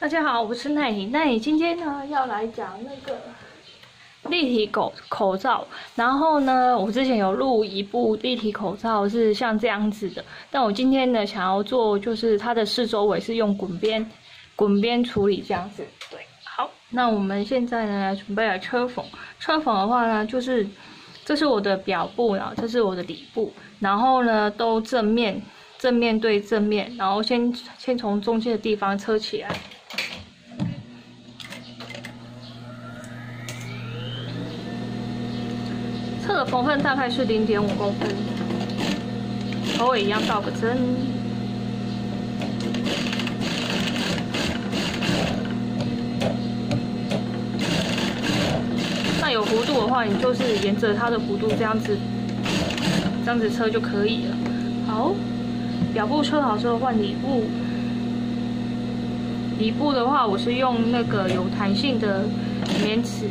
大家好，我是奈你。奈你今天呢要来讲那个立体口罩。然后呢，我之前有录一部立体口罩是像这样子的，但我今天呢想要做就是它的四周围是用滚边处理这样子。对，好，那我们现在呢准备了车缝。车缝的话呢，就是这是我的表布，然后这是我的里布，然后呢都正面对正面，然后先从中间的地方车起来。车的缝份大概是0.5公分，头尾一样倒个针。那有弧度的话，你就是沿着它的弧度这样子车就可以了。好，表布车好之后换里布。里布的话，我是用那个有弹性的棉尺。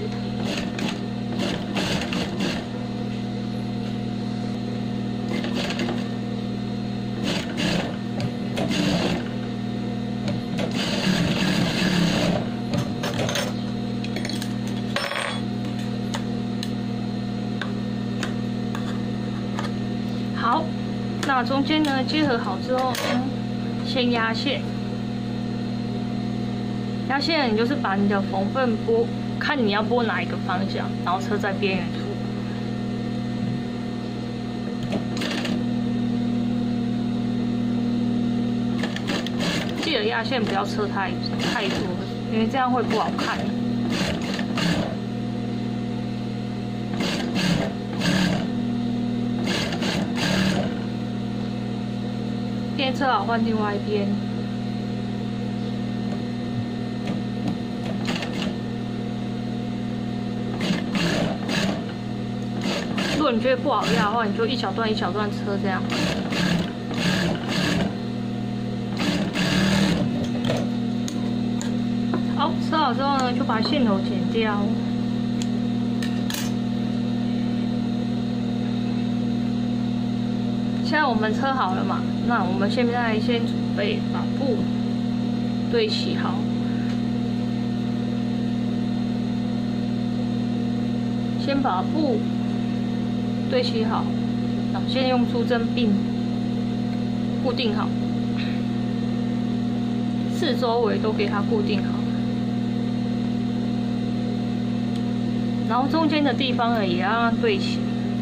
好，那中间呢结合好之后呢，先压线。压线你就是把你的缝份拨，看你要拨哪一个方向，然后车在边缘处。记得压线不要车太多，因为这样会不好看。一边车好换另外一边。如果你觉得不好压的话，你就一小段一小段车这样。好，车好之后呢，就把线头剪掉。现在我们车好了嘛？那我们现在先准备把布对齐好。先把布对齐好，然后先用珠针并固定好，四周围都给它固定好。然后中间的地方呢，也要让它对齐。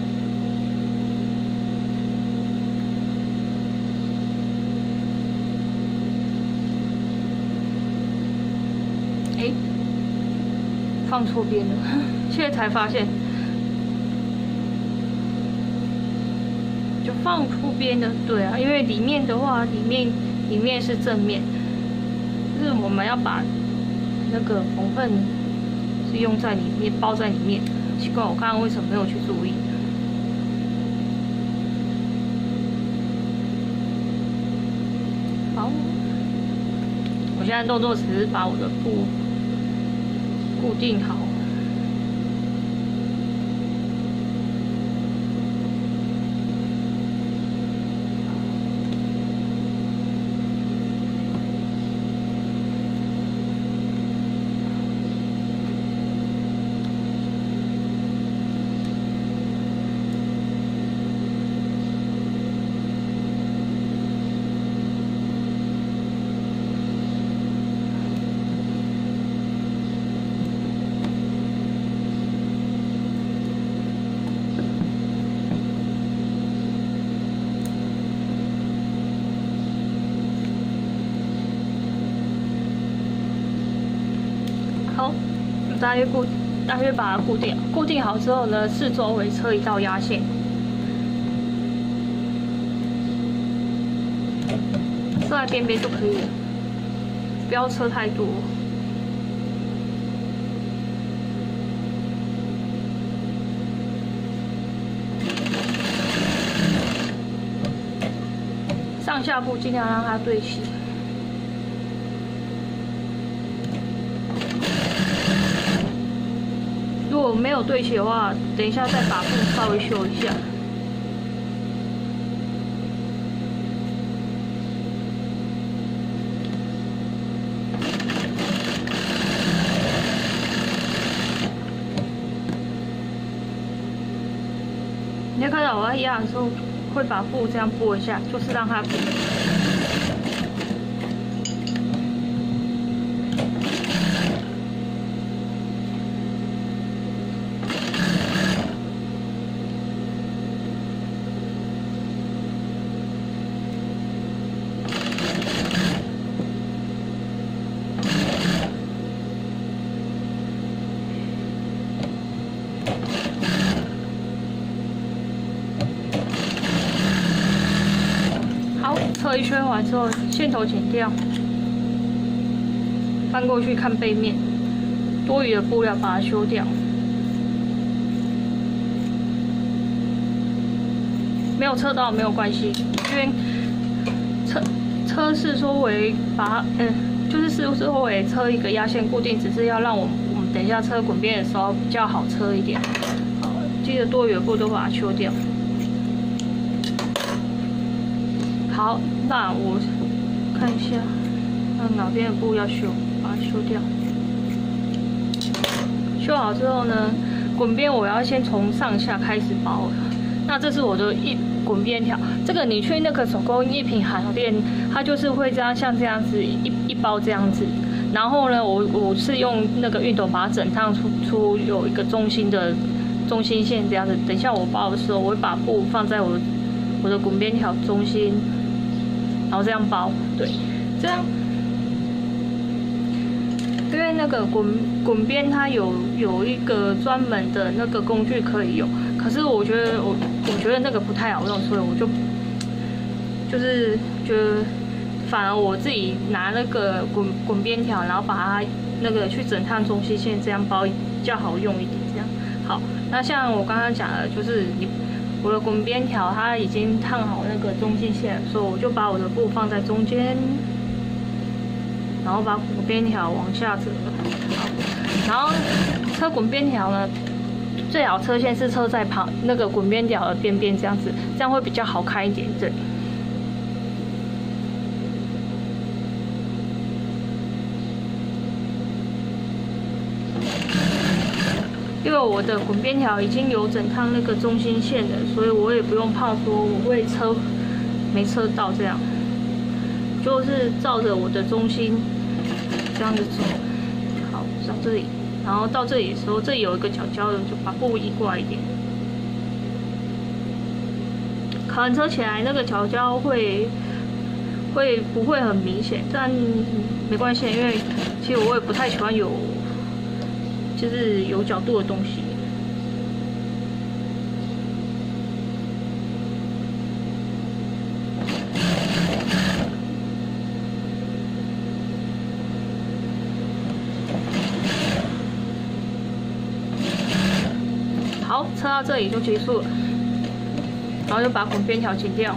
放错边了，现在才发现，就放错边了。对啊，因为里面的话，里面是正面，就是我们要把那个缝份是用在里面，包在里面。奇怪，我刚刚为什么没有去注意？好，我现在动作只是把我的布固定好。好，大约把它固定好之后呢，四周围车一道压线，车在边边就可以了，不要车太多。上下部尽量让它对齐。如果没有对齐的话，等一下再把布稍微修一下。 在我要压的时候，会把布这样拨一下，就是让它平。侧一圈完之后，线头剪掉，翻过去看背面，多余的布料把它修掉。没有车到没有关系，因为车是说为把就是说为车一个压线固定，只是要让我们等一下车滚边的时候比较好车一点。好，记得多余的布都把它修掉。好，那我看一下，那哪边的布要修，把它修掉。修好之后呢，滚边我要先从上下开始包。那这是我的滚边条，这个你去那个手工艺品行店，它就是会这样像这样子一包这样子。然后呢，我是用那个熨斗把它整烫出有一个中心线这样子。等一下我包的时候，我会把布放在我的滚边条中心。然后这样包，对，这样，因为那个滚边它有一个专门的那个工具可以用，可是我觉得那个不太好用，所以我就是觉得反而我自己拿那个滚边条，然后把它那个去整烫中心线，这样包比较好用一点。这样好，那像我刚刚讲的，就是我的滚边条它已经烫好那个中心线，所以我就把我的布放在中间，然后把滚边条往下折。好，然后车滚边条呢，最好车线是车在那个滚边条的边边这样子，这样会比较好看一点。对。因为我的滚边条已经有整烫那个中心线了，所以我也不用怕说我会没车到这样，就是照着我的中心这样子走。好，到这里，然后到这里的时候，这里有一个角角的，就把布移过来一点。卡完车起来，那个角角不会很明显，但没关系，因为其实我也不太喜欢就是有角度的东西。好，车到这里就结束了，然后就把滚边条剪掉，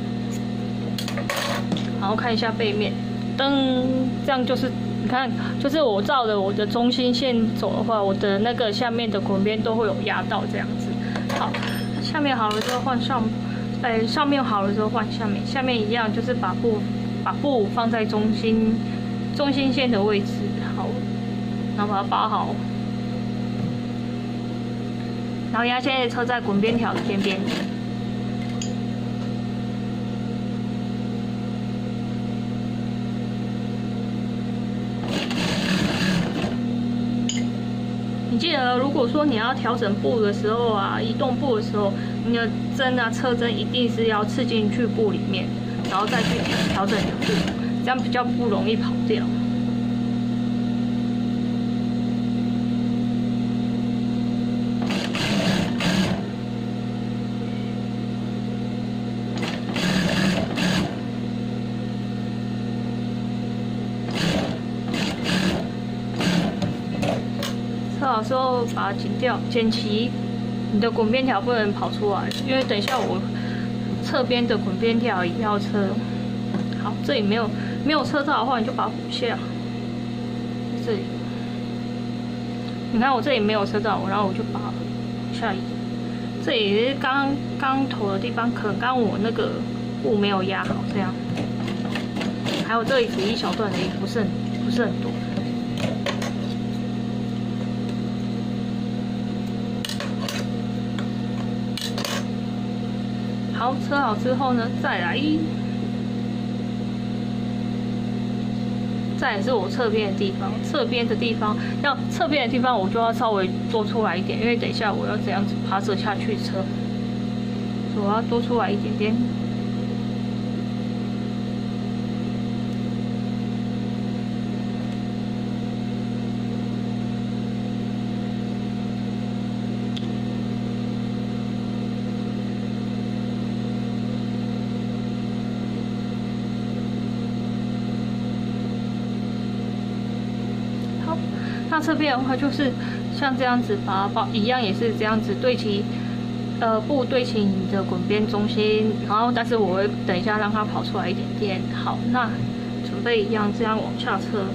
然后看一下背面，噔，这样就是。你看，就是我照着我的中心线走的话，我的那个下面的滚边都会有压到这样子。好，下面好了之后换上面好了之后换下面，下面一样就是把布放在中心线的位置，好，然后把它包好，然后压线的车在滚边条的边边。你记得，如果说你要调整布的时候啊，移动布的时候，你的针啊，车针一定是要刺进去布里面，然后再去调整你的布，这样比较不容易跑掉。车好之后把它剪掉，剪齐。你的滚边条不能跑出来，因为等一下我侧边的滚边条也要车。好，这里没有车到的话，你就把它补下。这里，你看我这里没有车到，然后我就把下移。这里是刚头的地方，可能刚我那个布没有压好，这样。还有这里只一小段而已，不是很多。 好，车好之后呢，再来是我侧边的地方，侧边的地方我就要稍微多出来一点，因为等一下我要这样子爬着下去车，所以我要多出来一点点。那侧边的话就是像这样子把它一样也是这样子对齐，布对齐你的滚边中心，然后但是我会等一下让它跑出来一点点。好，那准备一样这样往下车。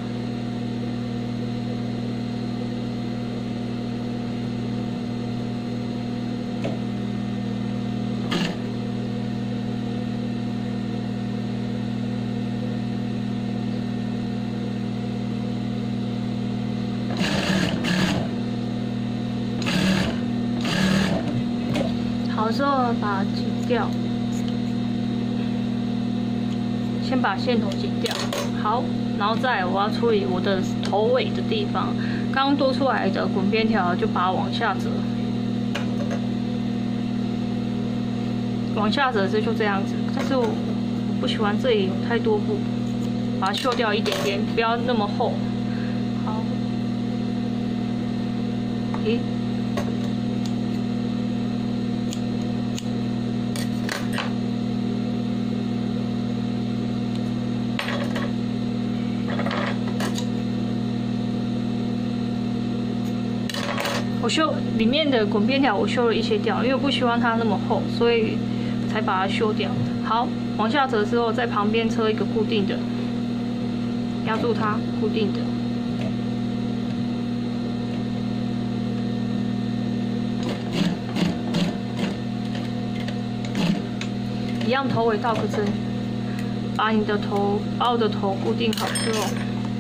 好之后把它剪掉，先把线头剪掉。好，然后再来我要处理我的头尾的地方，刚刚多出来的滚边条就把它往下折，往下折就这样子。但是我不喜欢这里有太多布，把它修掉一点点，不要那么厚。好，诶。我修里面的滚边条，我修了一些掉，因为我不希望它那么厚，所以才把它修掉。好，往下折之后，在旁边车一个固定的，压住它，固定的。一样头尾倒个针，把你的把我的头固定好之后。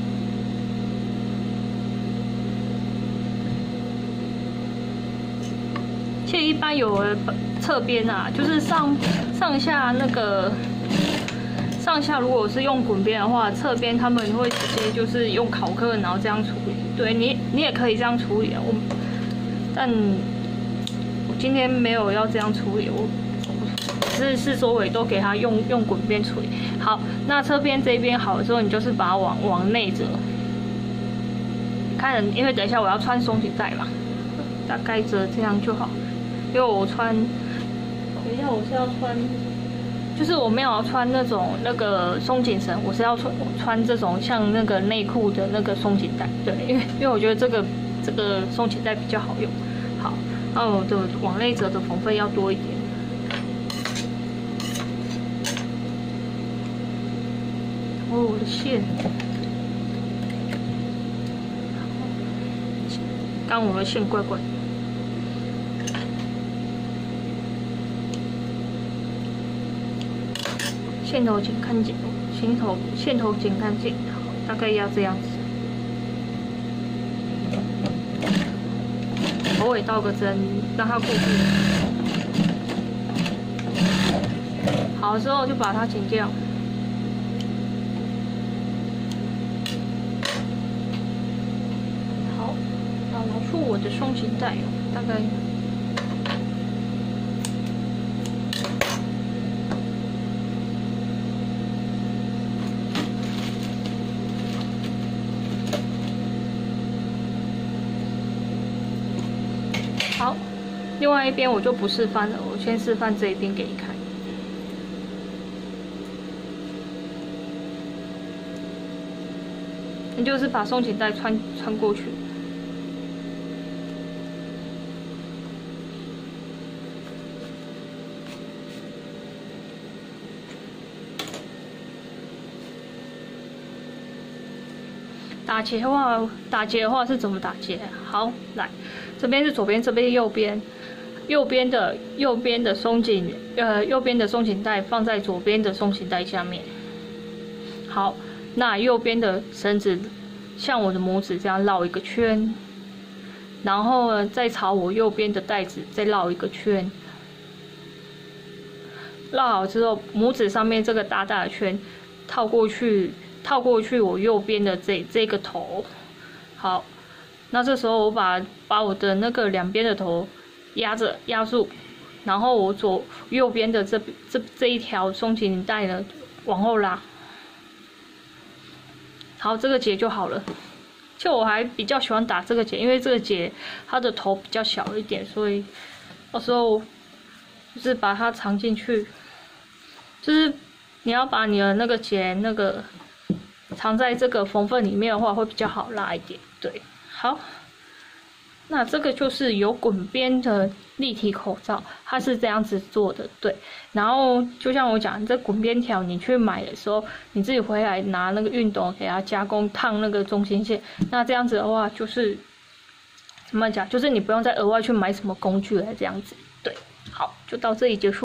其实一般有的侧边啊，就是上下那个上下，如果是用滚边的话，侧边他们会直接就是用烤刻，然后这样处理。对你也可以这样处理啊，但我今天没有要这样处理，我四周围都给它用滚边处理。好，那侧边这边好了之后，你就是把它往内折。看，因为等一下我要穿松紧带嘛，大概折这样就好。因为我穿，等一下我是要穿，就是我没有要穿那个松紧绳，我是要穿这种像那个内裤的那个松紧带。对，因为我觉得这个松紧带比较好用。好，然后我的往内折的缝缝要多一点。哦，我的线，刚我的线怪怪的。线头剪干净，线头剪干净，好，大概要这样子。头尾倒个针，让它固定。好之后就把它剪掉。好，然后拿出我的松紧带，大概。好，另外一边我就不示范了，我先示范这一边给你看。你就是把松紧带穿过去。打结的话是怎么打结？好，来，这边是左边，这边右边，右边的松紧，右边的松紧带放在左边的松紧带下面。好，那右边的绳子像我的拇指这样绕一个圈，然后呢，再朝我右边的带子再绕一个圈。 绕好之后，拇指上面这个大大的圈套过去我右边的这个头。好，那这时候我把我的那个两边的头压住，然后我右边的这一条松紧领带呢往后拉。好，这个结就好了。就我还比较喜欢打这个结，因为这个结它的头比较小一点，所以到时候就是把它藏进去，就是你要把你的那个结藏在这个缝缝里面的话，会比较好拉一点。对，好，那这个就是有滚边的立体口罩，它是这样子做的，对。然后就像我讲，这滚边条你去买的时候，你自己回来拿那个熨斗给它加工烫那个中心线，那这样子的话就是怎么讲，就是你不用再额外去买什么工具了，这样子，对。好，就到这里结束。